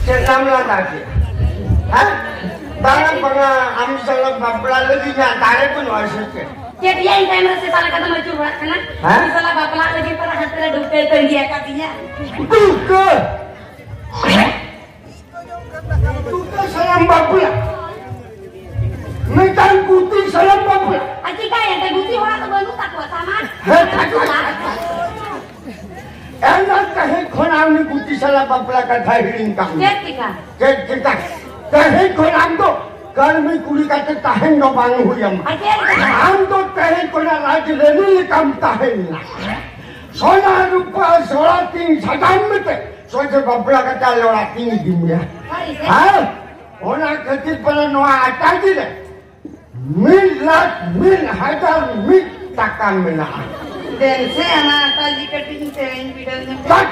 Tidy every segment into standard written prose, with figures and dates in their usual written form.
Senamlah tadi. Hah? Banga amsalah bapla lagi nyatare pun wasike. Jadi yang saya merasa salah kata maju kena. Misalnya bapla lagi para hati dokter itu dia katanya. Tuka. Tuka salam bapla. Medan putih salam bapla. Acika yang teh putih orang tu baru tak kuat sama. Enak kahit khonam ni putih salam bapla kata hiring kamu. Ketika. Kahit khonam tu. Karmi kuli kata tahan no bang huyam. Am to tahan kona raj leni kam tahan na. Sona rupa sola ting sadam mete. Soja babla kata lora ting dimya. Ha? Ona kati pada no ata jile. Mil lat mil hadar mil takkan mena. Dan saya anak tadi kating sering bidangnya. Tak.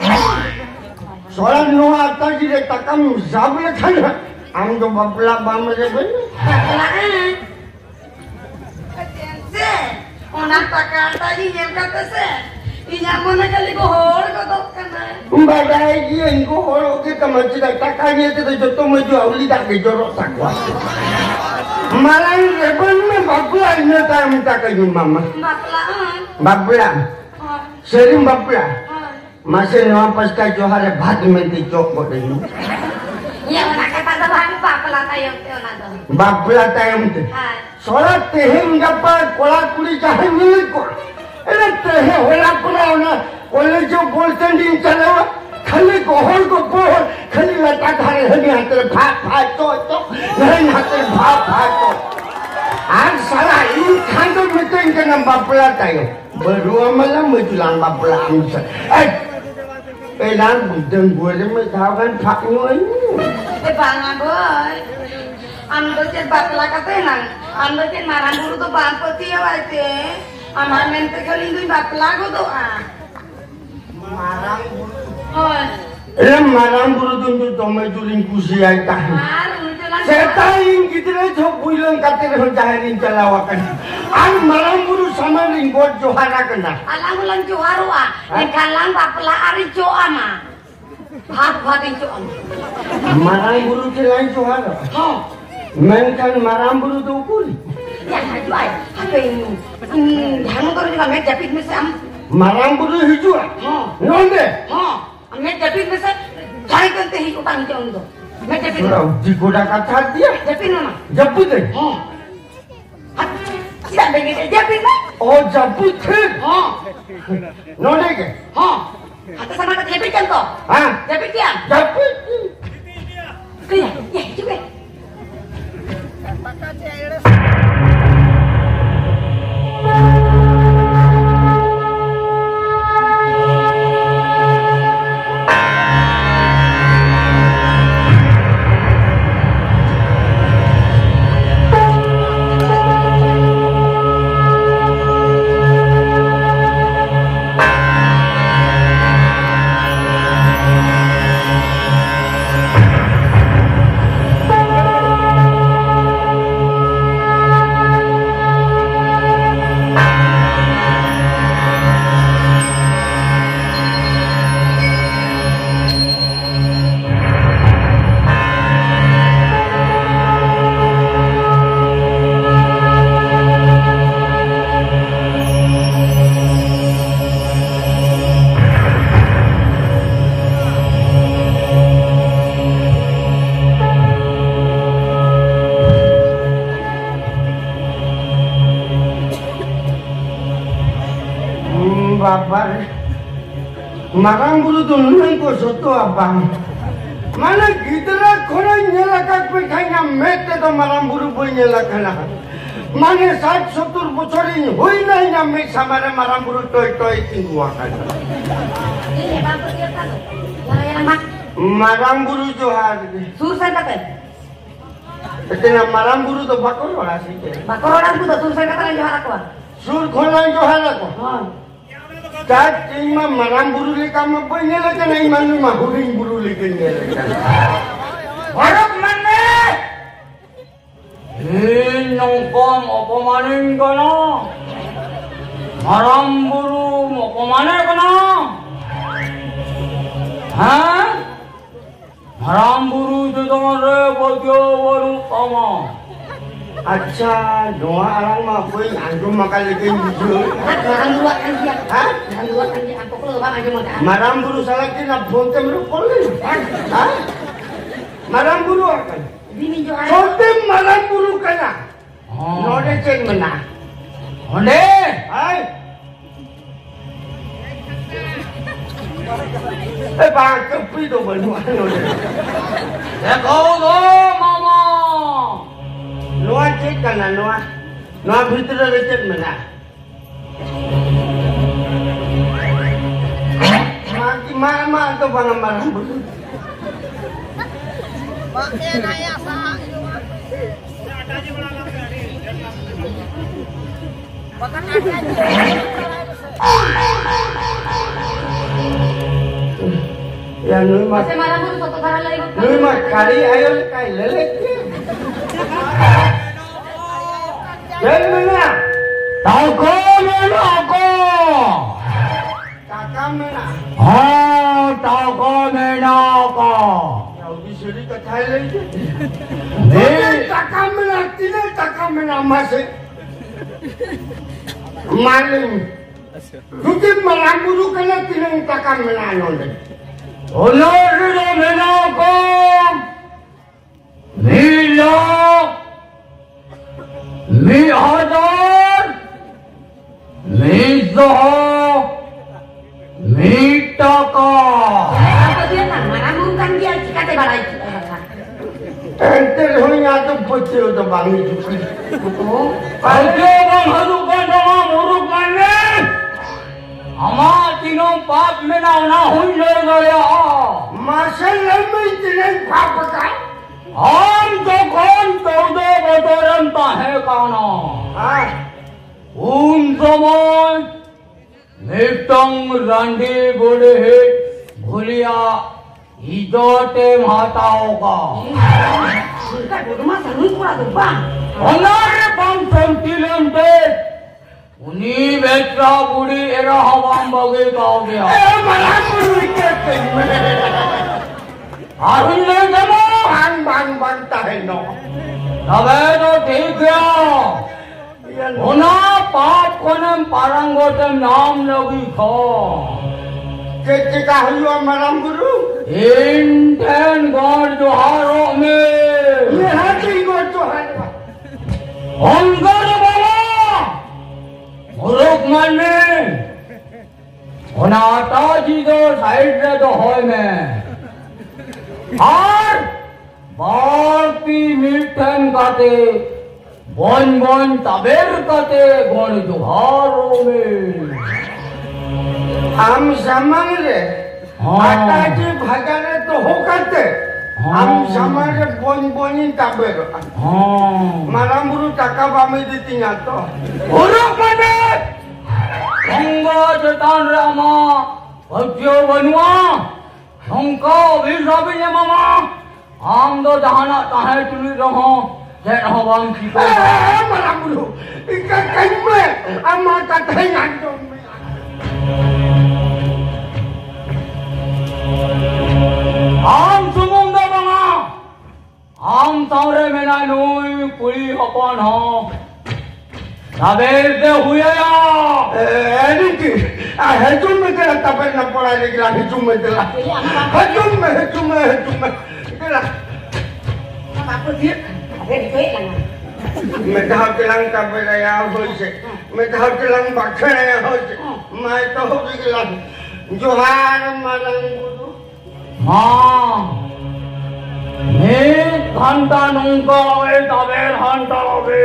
Sola no ata jile takkan zabla kana. Ang do babla bam je ben. Bablaan. Atense. Ona takkan tadi yang kata se. Inya mana kali kohor kodok kana. Badai dia ingko horo ke kamachi da takanya te joto maju auli da ke jorok sakwa. Malang rebon me babla ina ta minta ke mama. Bablaan. Babla. Sering babla. Masih no pas ka johare bhat menti chok ko de. Ya mana kata bahan babla tayong te ona do. Babla tayong te. Solat tehim gapa kola kuli jahe milik ko. Ele tehe hola pura ona kole jo bolten din chalawa khali gohor ko bohor khali lata dhare hani hatere bha to nahi hatere bha to ar sala in khando miten ke nam babla tayo berua malam mujulang babla amsa elan budeng gore me thawan phak noi banga boy ando chen babla katenan ando chen maran guru to bampati awaite amar mente kali itu babla ko doa marang guru oh marang guru tu tome juling kusi ai tah setain gidre jo builang katir ho jahirin calawakan an marang guru sama ringgot johara kena alang ulang joharu kalang babla ari jo ama bhat jo marang guru lain johara oh menkan marang guru tu kuli ya jual apa ini hang guru juga met japit mesam marang guru hijau nonde met japit mesam cari kante hi utang jong do met japit di goda kata dia japit mana japut deh tidak begitu japit oh japut nonde ke atas sama kata japit kan toh japit dia japut kaya ya juga marang guru tu nunang ko soto abang mana gidra khora nyelakak pe khanya mete to marang guru boy nyelakana mana 60-70 bochorin hoi nai na me samare marang guru toy tinggu akan ini bang dia kan yang mak marang guru johar susah kata Tena marang guru to bakor wala sike bakor orang tu susah kata johar aku sur kholan johar aku cat cuma marang buru le kamu punya le kan iman mah huring buru le kan harap mana nongkom apa maning kono marang buru apa maneh kono ha Marang buru sedang rebagyo baru sama. Acha, doa orang mah kue anjum makan lagi jujur. Marang buru kan dia. Hah? Marang buru kan dia. Aku kalau bang anjum makan. Marang buru salah kita bonte merupol ni. Hah? Marang buru akan. Bini jual. Sotem marang buru kena. Node cek mana? Onde. Hai. Bang kepi tu berdua node. Dekau do mama. Noa cek kena noa. Noa bhitar cek mana? Mama tu bang marang buru. Pakai naya sah. Ya nui mah. Masih marang buru foto barang lagi. Nui mah kari ayo kai lelek. Jangan mana? Tahu mana aku? Kakak mana? Tahu mana aku? Ya udah seri kata lagi. Ni. Kakak mana? Tidak kakak mana masih. Maling. Jadi malam buru kena tidak kakak mana nonde. Olah sudah mana aku? Mila. Mi Hazar. Mi Zoh. Mi Taka. Apa dia kan? Marang buru kan dia. Jika te balai. Enter honya tu putih tu bangi cuci. Ayo bang hadukan sama muruk mana? Ama tinong paap में ना होना हुई गया Masalah में इतने पाप का? हम तो कौन 14 बतौरता है काना हाँ उन समय नितंग रंडी बुढ़े भूलिया इजोटे माताओं का Jika dulu mah sering kurang tu bang. हमारे पंचम किलोमीटर उन्हीं बेचरा बुढ़ी एरा हवा बगे गाँव गया malah berwicket अरुण ले जमा bang tahan no. तबे तो ठीक है होना पाप कोने पारंगोटे नाम लगी खो Ketika huyo malam buru, इंटेन गॉड जोहारों में ये hati gua Tuhan. अंगर बाबा मुरुक मने होना ताजी दो साइड रे तो होय में और बाकी मिठन काते बोन तबेर काते गॉड जोहारों में हम समझ ले, हाँ। आता जी भजने तो हो करते, हाँ। हम समझ ले बोनी तबेर. हाँ Malam buru taka bami ditinggal to. मुरुक मने गंगा जतान रामा भज्यो बनुआ हमको भी सभी ने मामा हम तो जहाना ताहे चुनी रहो जय हवान की को Malam buru, ikan kaime, ama kata ngandong. हम सुमुंदा मामा हम सावरे में ना नोई पुरी अपन हो तबेर से हुए या Ini hejum itu tapi nak pola lagi lah hejum itu lah. Hejum. Itu lah. Apa dia? Ada di kue kan? Metah kelang tapi raya hoje. Metah kelang bakar raya hoje. Mai to hoje lah. Johar malang buru. हाँ मैं घंटा नूंगा वे तबेर घंटा वे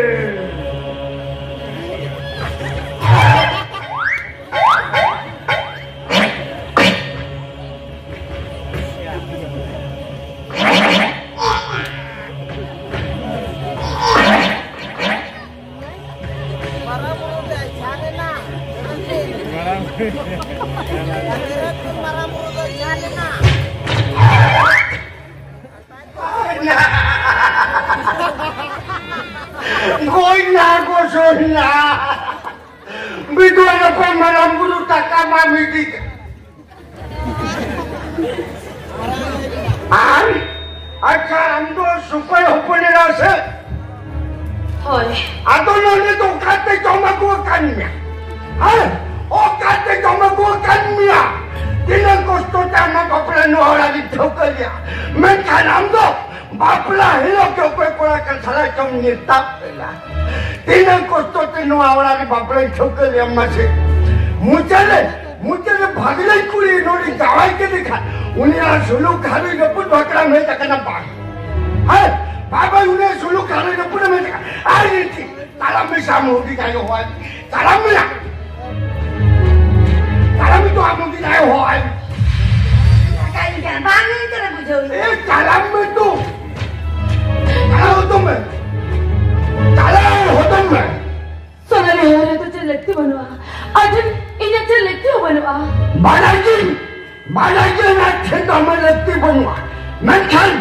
Goyna gosona. Biduan apa malam bulu takama midik. Ay. amdo supaya hupune rasa. Thôi. Atau none tu kata cuma gua kannya. Oh kata cuma gua kannya. Tinang kosto tama bapla no orang itu kerja. Menkan amdo bapla hilo kau kurangkan salah cuma nyitap lah. Tinang kosto tino orang bapla itu kerja masih. मुझे भागले कुली Norrie गावाई के दिखा उन्हें सुलू खाली न put भागला में तक न पा है बाबा उन्हें सुलू खाली न पुट में तक आई थी ताला में सामू की काय हुआ ताला में तो आप की काय हुआ Cái gì cả ban đi cho nó buổi chiều. ए ताला में तो मैं ताला हो तुम मैं सोनाली हमारे तो चलती बनवा अजून इन्हें चलती बनवा बालाजी ना थे तो मैं लगती बनवा मैं चल